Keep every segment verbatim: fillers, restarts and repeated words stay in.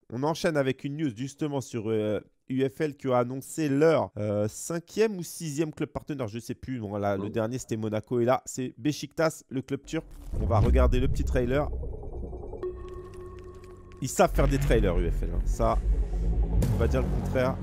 On enchaîne avec une news justement sur euh, U F L qui a annoncé leur euh, cinquième ou sixième club partenaire, je ne sais plus. Bon, là, le dernier c'était Monaco et là c'est Beşiktaş, le club turc. On va regarder le petit trailer. Ils savent faire des trailers U F L. Hein. Ça, on va dire le contraire.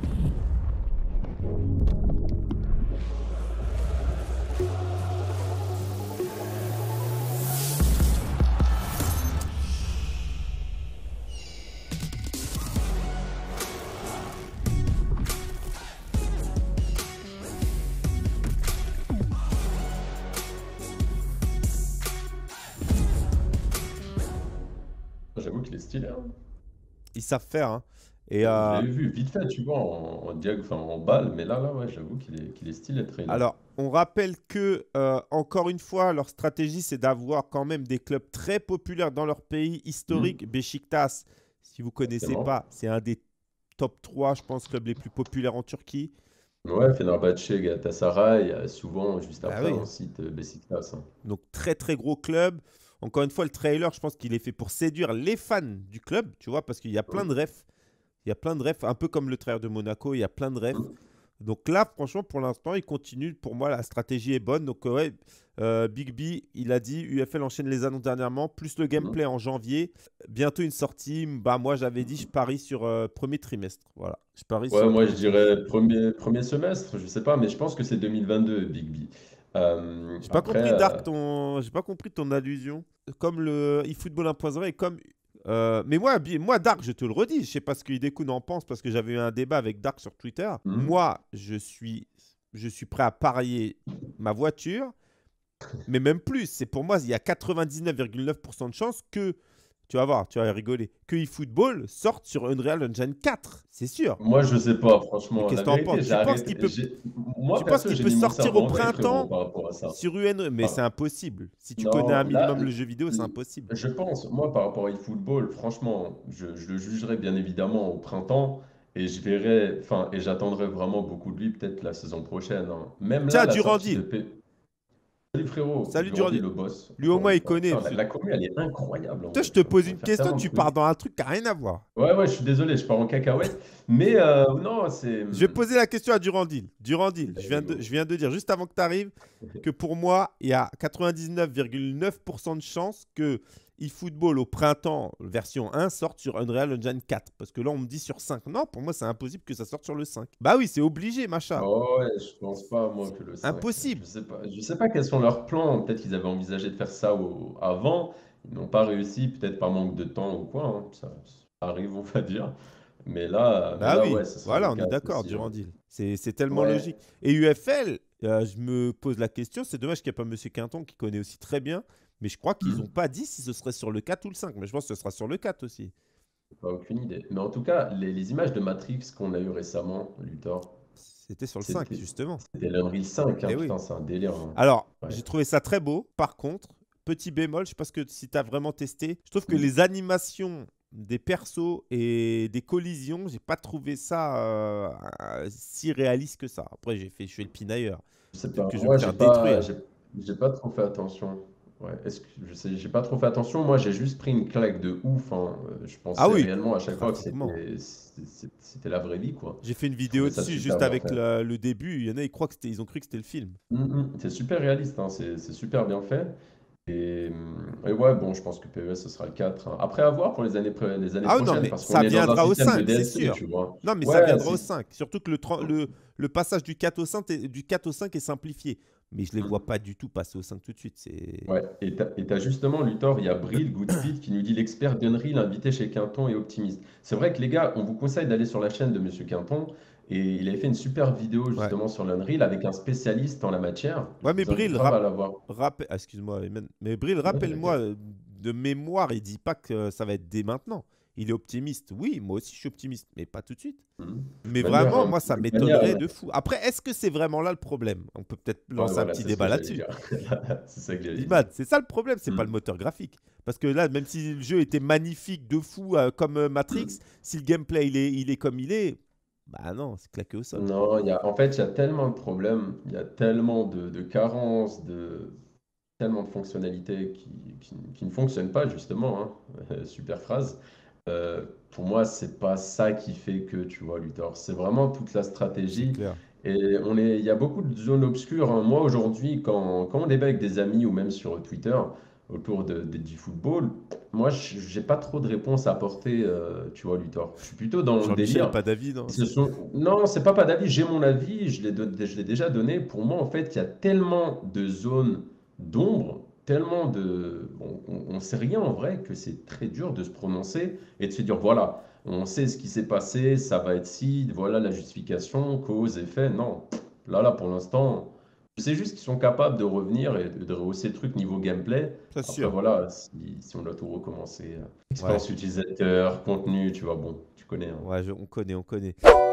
J'avoue qu'il est stylé. Hein. Ils savent faire. Hein. Et Je euh, l'avais vu vite fait, tu vois, en, en, diag... enfin, en balle, mais là, là, ouais, j'avoue qu'il est, qu'il est stylé, le trailer. alors, on rappelle que, euh, encore une fois, leur stratégie, c'est d'avoir quand même des clubs très populaires dans leur pays historique. Mmh. Beşiktaş, si vous ne connaissez Forcément. pas, c'est un des top trois, je pense, clubs les plus populaires en Turquie. Ouais, Fenerbahçe, Galatasaray, euh, souvent, juste Bah après, oui. on cite euh, Beşiktaş. Hein. Donc, très, très gros club. Encore une fois, le trailer, je pense qu'il est fait pour séduire les fans du club, tu vois, parce qu'il y a plein de Mmh. refs. Il y a plein de refs, un peu comme le trailer de Monaco, il y a plein de refs. Mmh. Donc là, franchement, pour l'instant, il continue. Pour moi, la stratégie est bonne. Donc, euh, ouais, euh, Big B, il a dit, U F L enchaîne les annonces dernièrement, plus le Mmh. gameplay en janvier. Bientôt une sortie. Bah, moi, j'avais dit, je parie sur euh, premier trimestre. Voilà, je parie sur Ouais, le moi, je premier trimestre. dirais premier, premier semestre, je sais pas, mais je pense que c'est deux mille vingt-deux, Big B. Euh, J'ai pas après, compris, euh, Dark, ton... j'ai pas compris ton allusion. Comme le eFootball un point zéro et comme. Euh, mais moi, Bi- moi, Dark, je te le redis, je sais pas ce que Hidekun en pense parce que j'avais eu un débat avec Dark sur Twitter. mmh. Moi, je suis, je suis prêt à parier ma voiture. Mais même plus, c'est pour moi, il y a quatre-vingt-dix-neuf virgule neuf pour cent de chances que, tu vas voir, tu vas rigoler, que eFootball sorte sur Unreal Engine quatre, c'est sûr. Moi, je sais pas, Mais franchement. qu'est-ce La que tu en vérité, penses? j'ai Tu penses arrêté. qu'il peut, j'ai- Moi, tu penses perso, qu'il j'ai peut mis mon sortir cerveau au en veille, frérot, printemps par rapport à ça. sur U N? Mais c'est Enfin, impossible. Si tu connais un non, là, minimum le jeu vidéo, c'est l- impossible. je pense, moi, par rapport à eFootball, franchement, je, je le jugerai bien évidemment au printemps et je verrai, enfin, et j'attendrai vraiment beaucoup de lui peut-être la saison prochaine. Hein. Même là, Tiens, la sortie de Durandil. P. Salut frérot, Salut Durandi Durandil. le boss, Lui, au encore moins, une il fois. connaît. Putain, Parce la, que- la commu, elle est incroyable en Toi, vrai, je te frérot. On pose peut une faire question, tellement de tu pars trucs. dans un truc qui n'a rien à voir. Ouais, ouais, je suis désolé, je pars en cacahuète. Mais euh, non, c'est. Je vais poser la question à Durandil. Durandil, je Vas-y, viens de, je go. viens de dire juste avant que tu arrives que pour moi, il y a quatre-vingt-dix-neuf virgule neuf pour cent de chances que eFootball au printemps version un sorte sur Unreal Engine quatre. Parce que là, on me dit sur cinq. Non, pour moi, c'est impossible que ça sorte sur le cinq. Bah oui, c'est obligé, machin. Oh ouais, je pense pas, moi, C'est que le cinq. Je impossible. sais pas, je sais pas quels sont leurs plans. Peut-être qu'ils avaient envisagé de faire ça au- avant. Ils n'ont pas réussi, peut-être par manque de temps ou quoi. Hein. Ça, ça arrive, on va dire. Mais là, mais Bah là, ouais, oui, ce sera le voilà, on est quatre d'accord, aussi. Hein. Durandil. C'est c'est tellement Ouais. logique. Et U F L, euh, je me pose la question, c'est dommage qu'il n'y ait pas Monsieur Quinton qui connaît aussi très bien, mais je crois qu'ils n'ont Hmm. pas dit si ce serait sur le quatre ou le cinq, mais je pense que ce sera sur le quatre aussi. Pas aucune idée. Mais en tout cas, les, les images de Matrix qu'on a eues récemment, Luthor, C'était sur le cinq, c'était justement. c'était l'Unreal cinq. Hein. Eh oui. Putain, c'est un délire. Hein. Alors, Ouais. j'ai trouvé ça très beau. Par contre, petit bémol, je sais pas ce que si tu as vraiment testé, je trouve que Hmm. les animations des persos et des collisions, j'ai pas trouvé ça euh, euh, si réaliste que ça. Après, j'ai fait, je fais le pinailleur. Je sais Peut-être pas. que je vais me Moi, j'ai faire pas, détruire. j'ai, j'ai pas trop fait attention. Ouais. Est-ce que je sais, j'ai pas trop fait attention. Moi, j'ai juste pris une claque de ouf. Hein. Euh, Je Ah pensais oui, réellement à chaque fois que graphiquement. c'était, c'était c'était la vraie vie, quoi. J'ai fait une Je vidéo trouvais ça dessus super juste bien avec fait. le, le début. Il y en a, ils croient que c'était, ils ont cru que c'était le film. Mm, mm. C'est super réaliste. Hein. C'est c'est super bien fait. Et, hum, et ouais, bon, je pense que P E S, ce sera le quatre. Hein. Après, à voir pour les années, pré- les années Ah non, prochaines, mais parce qu'on ça est dans un viendra au système de cinq, c'est D L C, sûr. tu vois. Non, mais ça Ouais, viendra au si. cinq. Surtout que le, tren- le, le passage du quatre au cinq, est- du quatre au cinq est simplifié. Mais je ne les vois pas du tout passer au cinq tout de suite. C'est... Ouais, et t'as, et t'as justement, Luthor, il y a Bril, Goodspeed, qui nous dit l'expert d'Unreal invité chez Quinton et optimiste. C'est vrai que les gars, on vous conseille d'aller sur la chaîne de Monsieur Quinton, et il avait fait une super vidéo Ouais. justement sur l'Unreal avec un spécialiste en la matière. Je Ouais, mais vous invite Bril, grave à rap... la voir. rap- ah, excuse-moi, Ayman. Mais Bril, Ouais, rappelle-moi t'inquiète. euh, de mémoire, il dit pas que ça va être dès maintenant. Il est optimiste. Oui, moi aussi je suis optimiste, mais pas tout de suite. Mhm. De Mais manière, vraiment, un moi, petit ça peu de manière, m'étonnerait ouais. de fou. Après, est-ce que c'est vraiment là le problème? On peut peut-être Ouais, lancer un voilà, petit c'est ce que débat j'allais là-dessus. dire. C'est ça que j'allais dire. Imad, c'est ça le problème, c'est pas le Mhm. moteur graphique. Parce que là, même si le jeu était magnifique de fou euh, comme euh, Matrix, Mhm. si le gameplay il est, il est comme il est, bah non, c'est claqué au sol. Non, il y a, en fait, il y a tellement de problèmes, il y a tellement de, de carences, de, tellement de fonctionnalités qui, qui- qui ne fonctionnent pas, justement. Hein. Super phrase. euh, pour moi, c'est pas ça qui fait que, tu vois, Luthor. C'est vraiment toute la C'est stratégie. clair. Et on est, il y a beaucoup de zones obscures, hein. Moi, aujourd'hui, quand, quand on débat avec des amis ou même sur Twitter autour de, de- du football, moi, je- j'ai pas trop de réponses à apporter, euh, tu vois, Luthor. Je suis plutôt dans le Jean-Michel, délire. pas David. Hein, Ce c'est- sont... Non, c'est pas pas d'avis, j'ai mon avis, je l'ai don- je l'ai déjà donné. Pour moi, en fait, il y a tellement de zones d'ombre, tellement de... bon, on ne sait rien en vrai, que c'est très dur de se prononcer et de se dire, voilà, on sait ce qui s'est passé, ça va être ci, voilà la justification, cause, effet. Non, là, là, pour l'instant, je sais juste qu'ils sont capables de revenir et de de rehausser le truc niveau gameplay. C'est Après, sûr. voilà, si, si on doit tout recommencer, euh, Ouais, expérience utilisateur, contenu, tu vois, bon, tu connais, hein. ouais, je- on connaît, on connaît.